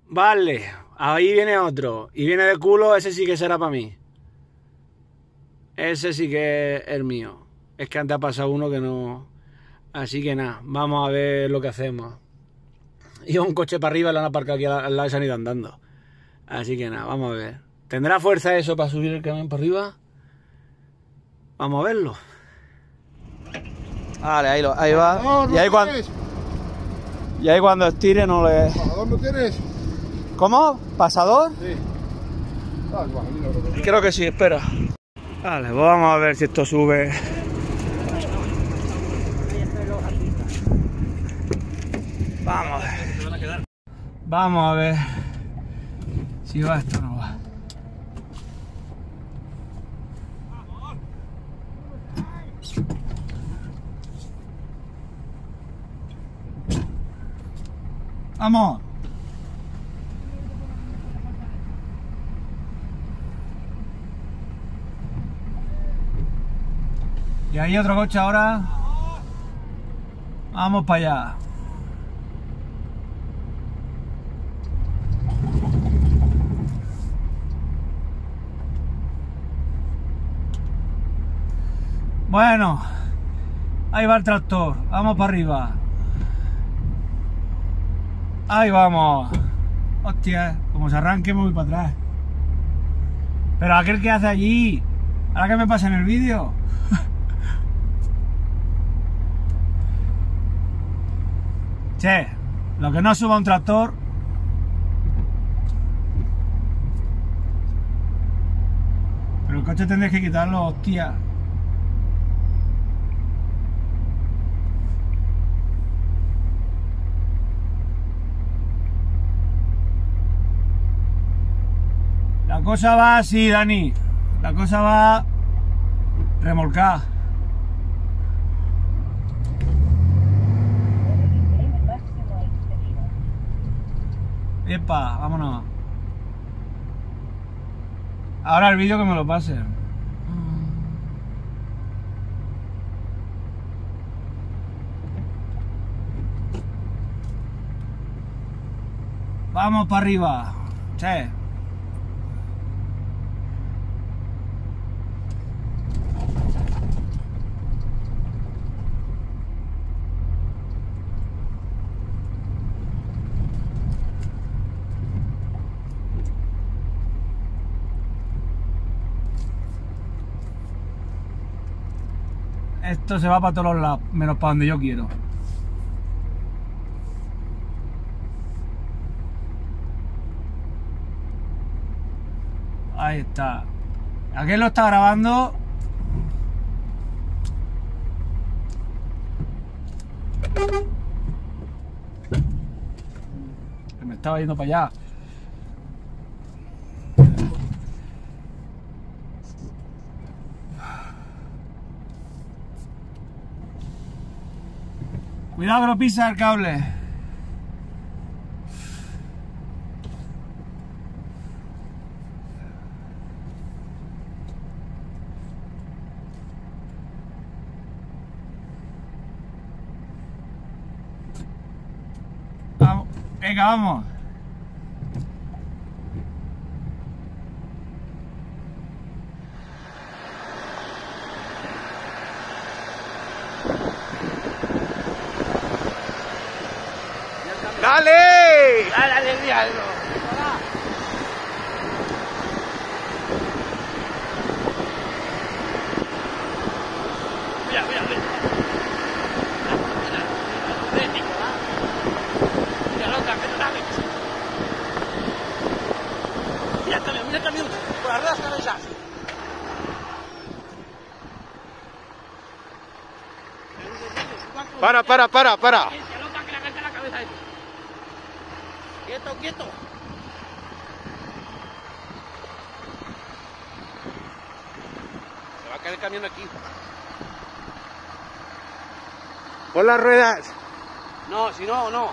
Vale, ahí viene otro. Y viene de culo, ese sí que será para mí. Ese sí que es el mío. Es que antes ha pasado uno que no... Así que nada, vamos a ver lo que hacemos. Y un coche para arriba, lo han aparcado aquí al lado y se han ido andando. Así que nada, vamos a ver. ¿Tendrá fuerza eso para subir el camión para arriba? Vamos a verlo. Vale, ahí va. No, no y ahí cuando estire no le... ¿Pasador no tienes? ¿Cómo? ¿Pasador? Sí. Creo que sí, espera. Vale, pues vamos a ver si esto sube. Vamos a ver. Vamos a ver si va esto o no va. ¡Vamos! Y ahí otro coche ahora. Vamos para allá. Bueno, ahí va el tractor. Vamos para arriba. Ahí vamos. Hostia, como se arranque me voy para atrás. Pero aquel que hace allí, ahora que me pasa en el vídeo. Che, lo que no suba un tractor. Pero el coche tendréis que quitarlo, hostia. La cosa va así, Dani. La cosa va remolcada. Epa, vámonos. Ahora el vídeo que me lo pase. Vamos para arriba. Che. Esto se va para todos los lados, menos para donde yo quiero. Ahí está. Aquel lo está grabando. Que me estaba yendo para allá. Cuidado que no pisa el cable. Vamos, venga, vamos. ¡Dale! ¡Dale, diablo! Mira, mira, mira. Mira, loca, que no la ves. Mira el camión, por las ruedas cabezas. Para. Quieto. Se va a caer el camión aquí. Pon las ruedas. No, si no, no.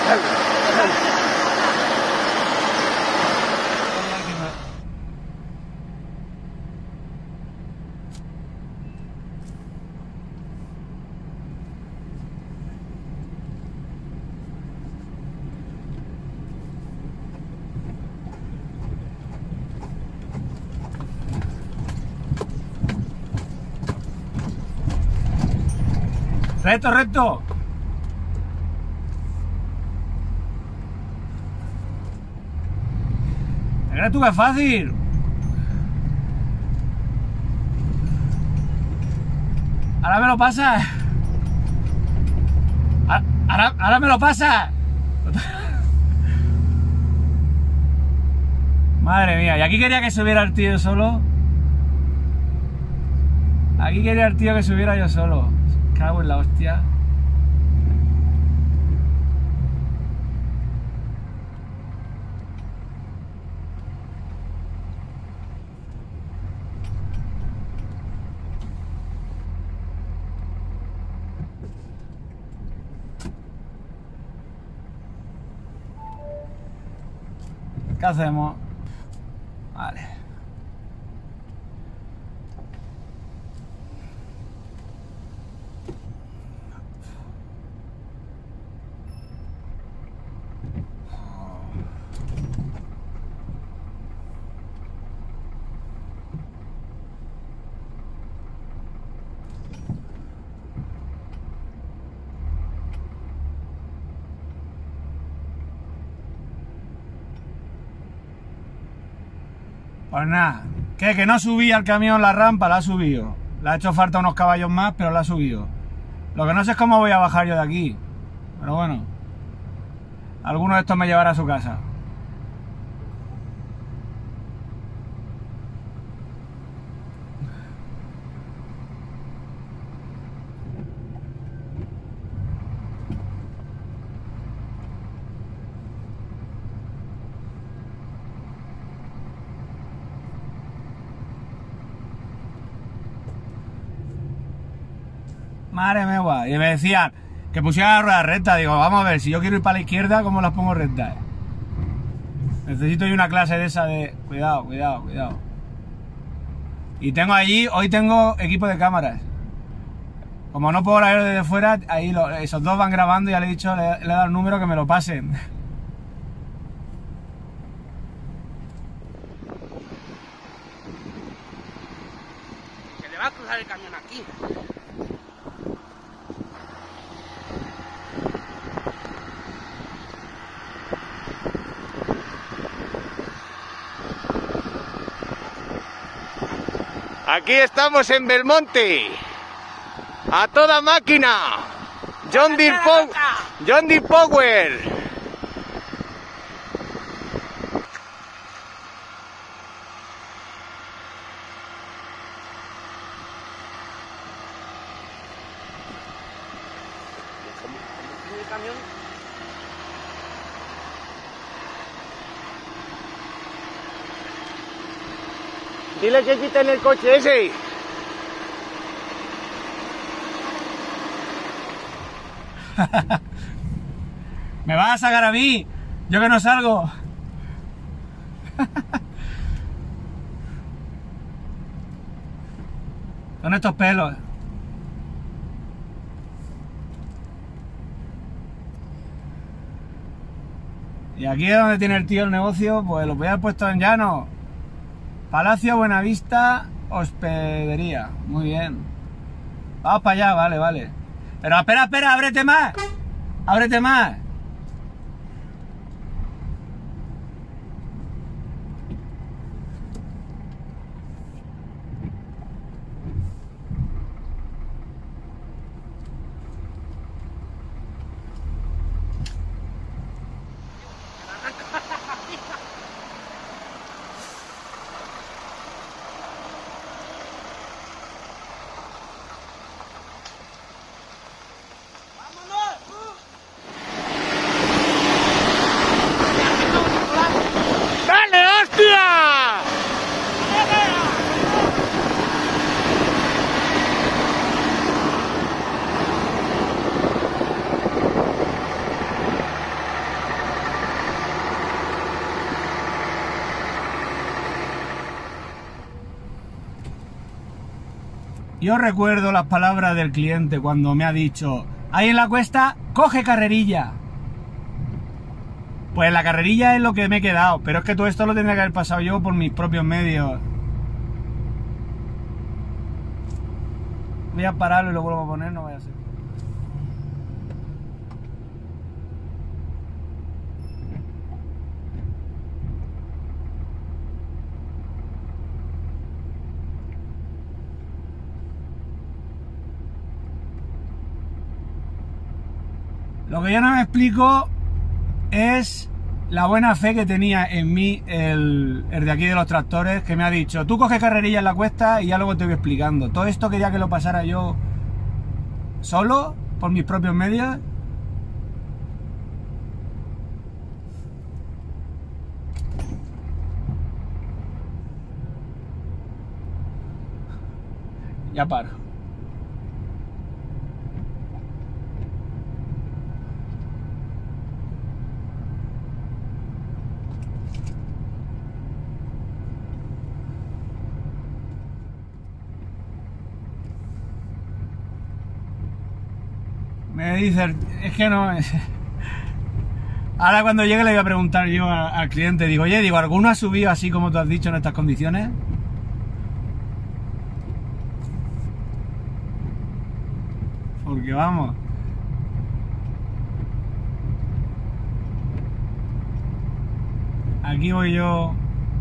Recto, recto. ¿Te crees tú que es fácil? Ahora me lo pasa. Ahora me lo pasa. Madre mía, y aquí quería que subiera el tío solo. Aquí quería el tío que subiera yo solo. Cago en la hostia. ¿Qué hacemos? Vale. Pues nada, que no subía el camión la rampa, la ha subido. Le ha hecho falta unos caballos más, pero la ha subido. Lo que no sé es cómo voy a bajar yo de aquí. Pero bueno, alguno de estos me llevará a su casa. Madre mía, y me decían que pusiera la rueda recta. Digo, vamos a ver, si yo quiero ir para la izquierda, ¿cómo las pongo rectas? Necesito yo una clase de esa de... Cuidado, cuidado, cuidado. Y tengo allí, hoy tengo equipo de cámaras. Como no puedo grabar desde fuera, ahí esos dos van grabando y ya le he dicho, le he dado el número que me lo pasen. Que le va a cruzar el camión aquí. Aquí estamos en Belmonte. A toda máquina. John Deere Power. El camión. Dile que quiten el coche ese. ¿Me vas a sacar a mí? Yo que no salgo. Son estos pelos. Y aquí es donde tiene el tío el negocio, pues lo voy a haber puesto en llano. Palacio Buenavista Hospedería. Muy bien. Vamos para allá, vale, vale. Pero espera, espera, ábrete más. Ábrete más. Yo recuerdo las palabras del cliente cuando me ha dicho: ahí en la cuesta, coge carrerilla. Pues la carrerilla es lo que me he quedado, pero es que todo esto lo tendría que haber pasado yo por mis propios medios. Voy a pararlo y lo vuelvo a poner, no vaya a ser. Lo que yo no me explico es la buena fe que tenía en mí el de aquí de los tractores, que me ha dicho: tú coges carrerilla en la cuesta y ya luego te voy explicando. Todo esto quería que lo pasara yo solo, por mis propios medios. Ya paro. Me dice, es que no... Ahora cuando llegue le voy a preguntar yo al cliente, digo, oye, digo, ¿alguno ha subido así como tú has dicho en estas condiciones? Porque vamos... Aquí voy yo...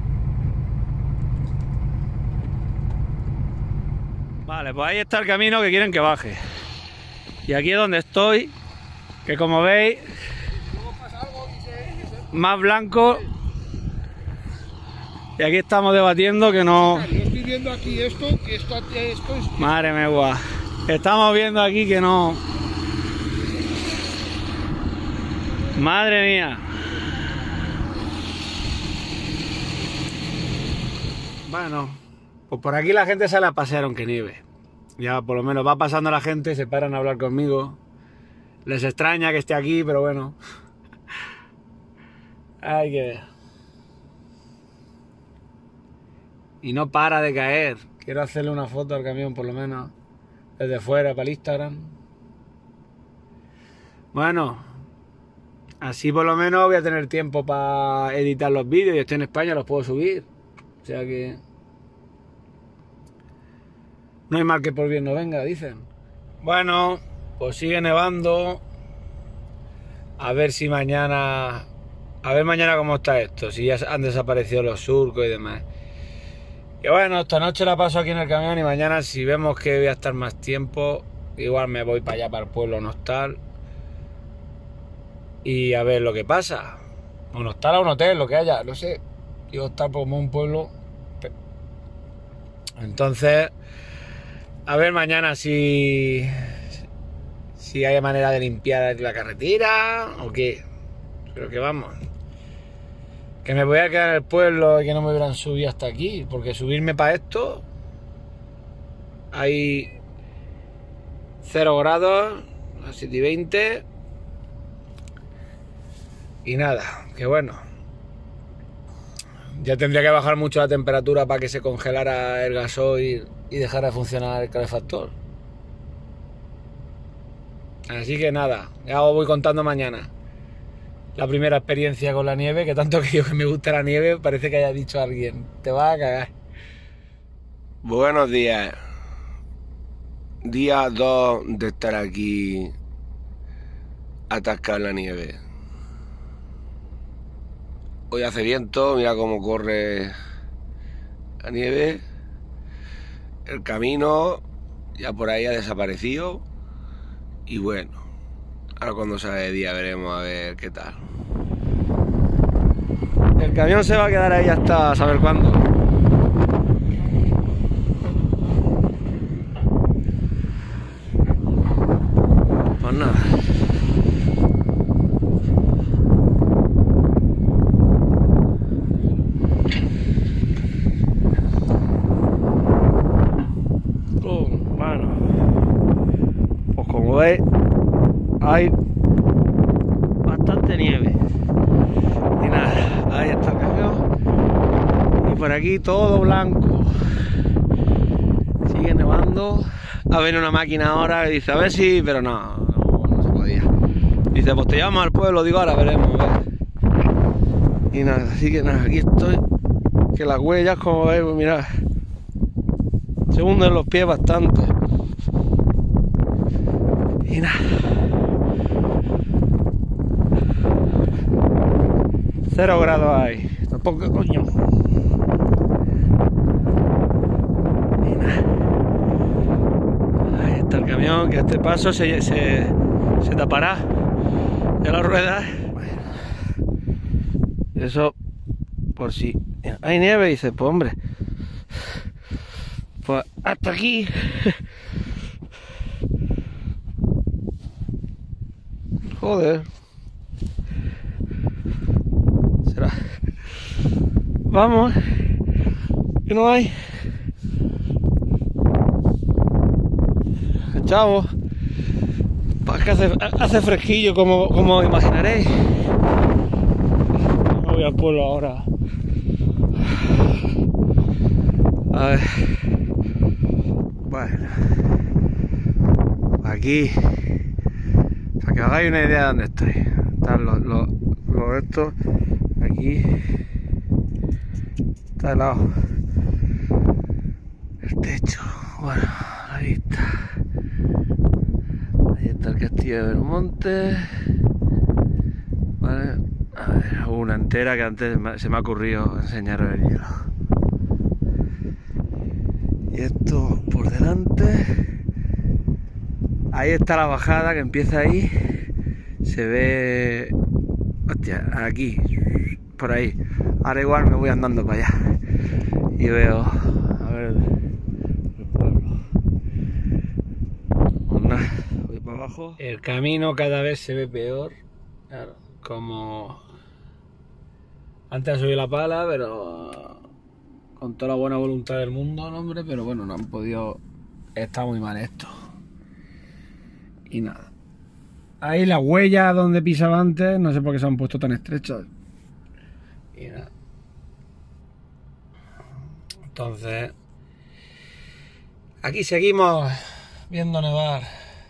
Vale, pues ahí está el camino que quieren que baje. Y aquí es donde estoy, que como veis, más blanco. Y aquí estamos debatiendo que no... Yo estoy viendo aquí esto es... Madre mía, guau. Estamos viendo aquí que no... Madre mía. Bueno, pues por aquí la gente sale a pasear aunque nieve. Ya por lo menos va pasando la gente, se paran a hablar conmigo. Les extraña que esté aquí, pero bueno. Hay que ver. Y no para de caer. Quiero hacerle una foto al camión por lo menos. Desde fuera para el Instagram. Bueno. Así por lo menos voy a tener tiempo para editar los vídeos. Y estoy en España, los puedo subir. O sea que... No hay mal que por bien no venga, dicen. Bueno, pues sigue nevando. A ver si mañana... A ver mañana cómo está esto. Si ya han desaparecido los surcos y demás. Y bueno, esta noche la paso aquí en el camión. Y mañana si vemos que voy a estar más tiempo, igual me voy para allá, para el pueblo Nostal. Y a ver lo que pasa. Un hostal o un hotel, lo que haya, no sé. Yo estar como un pueblo. Entonces... A ver mañana si hay manera de limpiar la carretera o qué. Pero que vamos. Que me voy a quedar en el pueblo y que no me hubieran subido hasta aquí. Porque subirme para esto... Hay 0 grados, a 7:20. Y nada, que bueno. Ya tendría que bajar mucho la temperatura para que se congelara el gasoil y dejar de funcionar el calefactor. Así que nada, ya os voy contando mañana la primera experiencia con la nieve, que tanto que yo que me gusta la nieve, parece que haya dicho alguien, te vas a cagar. Buenos días. Día 2 de estar aquí atascado en la nieve. Hoy hace viento, mira cómo corre la nieve. El camino ya por ahí ha desaparecido. Y bueno, ahora cuando sale de día veremos a ver qué tal. El camión se va a quedar ahí hasta saber cuándo. Pues nada. Veis, hay bastante nieve y nada, ahí está el camión y por aquí todo blanco. Si Sigue nevando. Ha venido una máquina ahora y dice, a ver si... Pero no se podía. Dice, pues te llevamos al pueblo. Digo, ahora veremos, a ver. Y nada, así que nada, aquí estoy. Que las huellas, como veis, pues mirad, se hunden los pies bastante. Y nada. 0 grados hay. Tampoco, coño. Y nada. Ahí está el camión, que a este paso se tapará de las ruedas. Bueno. Eso, por si hay nieve, dice, pues hombre, pues hasta aquí. Joder. Será. Vamos. Que no hay. Chavo. Pues que hace fresquillo, como imaginaréis. Me voy al pueblo ahora. A ver. Bueno. Aquí. Para que os hagáis una idea de dónde estoy. Están los estos. Aquí. Está helado. El techo. Bueno, la vista. Ahí está el castillo de Belmonte. Vale. A ver, una entera que antes se me ha ocurrido enseñaros el hielo. Y esto por delante. Ahí está la bajada que empieza ahí. Se ve... Hostia, aquí. Por ahí. Ahora igual me voy andando para allá. Y veo... A ver... el pueblo. Pues nada, voy para abajo. El camino cada vez se ve peor. Claro, como... Antes subí la pala, pero... Con toda la buena voluntad del mundo, no, hombre, pero bueno, no han podido... Está muy mal esto. Y nada. Ahí las huellas donde pisaba antes, no sé por qué se han puesto tan estrechas. Y nada. Entonces... Aquí seguimos viendo nevar.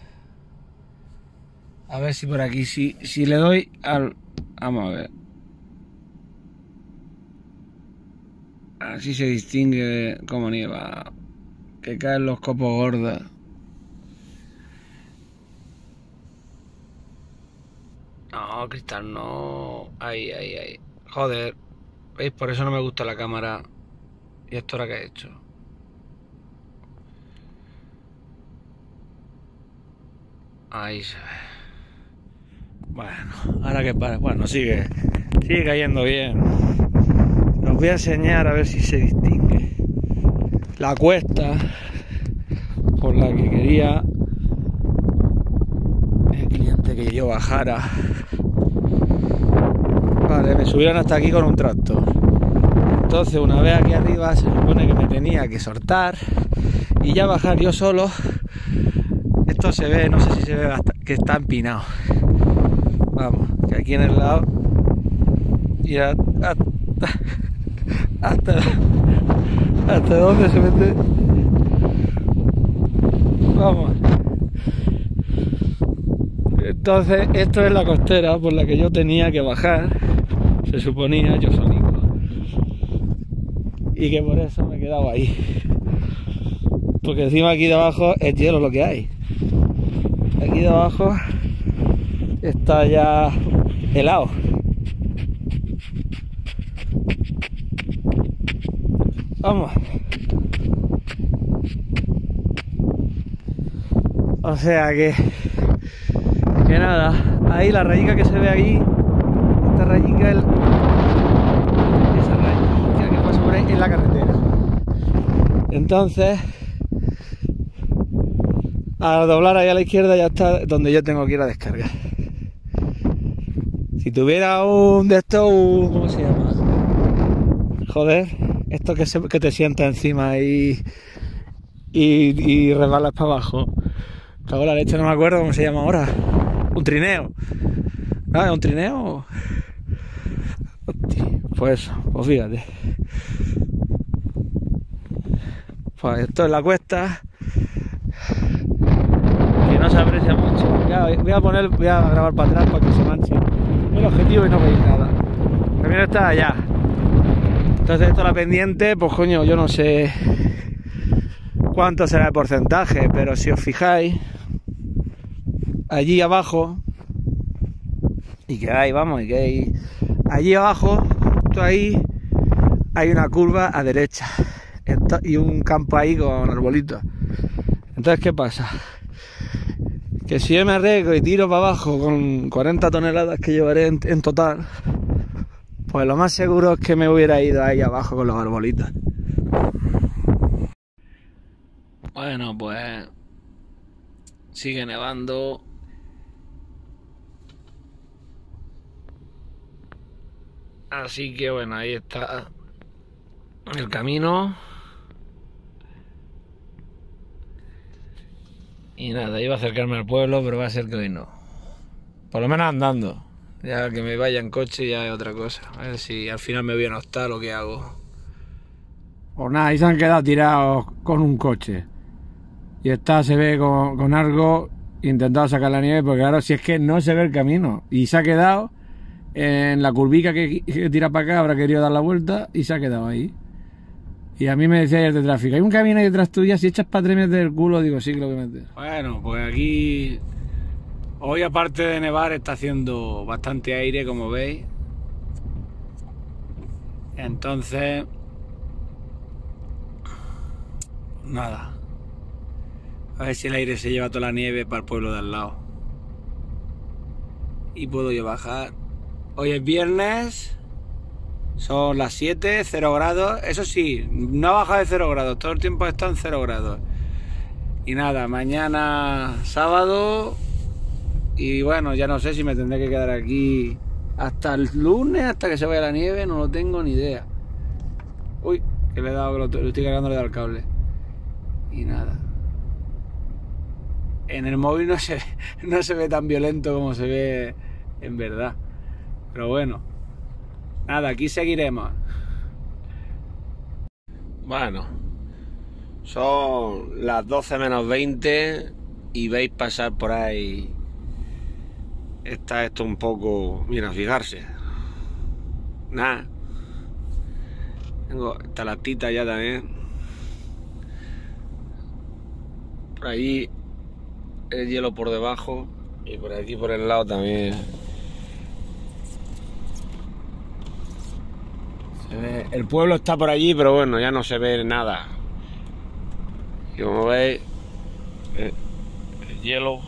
A ver si por aquí, si le doy al... Vamos a ver. Así se distingue cómo nieva. Que caen los copos gordos. No, Cristal, no. Ahí. Joder. ¿Veis? Por eso no me gusta la cámara. ¿Y esto ahora qué he hecho? Ahí se ve. Bueno, ahora que para. Bueno, sigue cayendo bien. Os voy a enseñar a ver si se distingue la cuesta por la que quería el cliente que yo bajara. Vale, me subieron hasta aquí con un tractor. Entonces, una vez aquí arriba, se supone que me tenía que soltar y ya bajar yo solo. Esto se ve, no sé si se ve que está empinado. Vamos, que aquí en el lado y hasta dónde se mete. Vamos. Entonces, esto es la costera por la que yo tenía que bajar, se suponía, yo solito. Y que por eso me he quedado ahí. Porque encima aquí de abajo es hielo lo que hay. Aquí de abajo está ya helado. Vamos. O sea que nada, ahí la rayica que se ve ahí, esta rayica, esa rayica que pasa por ahí en la carretera. Entonces, al doblar ahí a la izquierda ya está donde yo tengo que ir a descargar. Si tuviera un de estos, ¿cómo se llama? Joder, esto que te sienta encima y resbalas para abajo. Cago en la leche, no me acuerdo cómo se llama ahora. Un trineo. ¿No? ¿Es un trineo? Hostia, pues eso, pues fíjate. Pues esto es la cuesta, que no se aprecia mucho. Voy a grabar para atrás para que se manche el objetivo y no veis nada. El camino está allá. Entonces esto es la pendiente, pues coño, yo no sé cuánto será el porcentaje, pero si os fijáis, allí abajo, allí abajo, justo ahí, hay una curva a derecha y un campo ahí con arbolitos. Entonces, ¿qué pasa? Que si yo me arriesgo y tiro para abajo con 40 toneladas que llevaré en total, pues lo más seguro es que me hubiera ido ahí abajo con los arbolitos. Bueno, pues sigue nevando. Así que bueno, ahí está el camino. Y nada, iba a acercarme al pueblo, pero va a ser que hoy no. Por lo menos andando. Ya que me vaya en coche ya es otra cosa. A ver si al final me voy a nostar o qué hago. Pues nada, ahí se han quedado tirados con un coche. Y se ve con algo intentando sacar la nieve, porque claro, si es que no se ve el camino. Y se ha quedado en la curvica que tira para acá, habrá querido dar la vuelta y se ha quedado ahí. Y a mí me decía el de tráfico, hay un camino ahí detrás tuya, si echas para 3 metros del culo, digo, sí que lo voy a meter. Bueno, pues aquí, hoy aparte de nevar, está haciendo bastante aire, como veis. Entonces, nada. A ver si el aire se lleva toda la nieve para el pueblo de al lado. Y puedo yo bajar. Hoy es viernes. Son las 7, 0 grados. Eso sí, no ha bajado de 0 grados. Todo el tiempo está en 0 grados. Y nada, mañana sábado. Y bueno, ya no sé si me tendré que quedar aquí hasta el lunes, hasta que se vaya la nieve. No lo tengo ni idea. Uy, que le he dado, lo estoy cargando, le he dado el cable. Y nada. En el móvil no se ve tan violento como se ve en verdad. Pero bueno. Nada, aquí seguiremos. Bueno, son las 12 menos 20 y veis pasar por ahí. Está esto un poco... Mira, fijarse. Nada. Tengo esta latita ya también. Por ahí el hielo por debajo y por aquí por el lado también. El pueblo está por allí, pero bueno, ya no se ve nada. Y como veis, el hielo.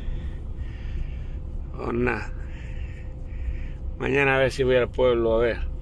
Pues nada. Mañana a ver si voy al pueblo a ver.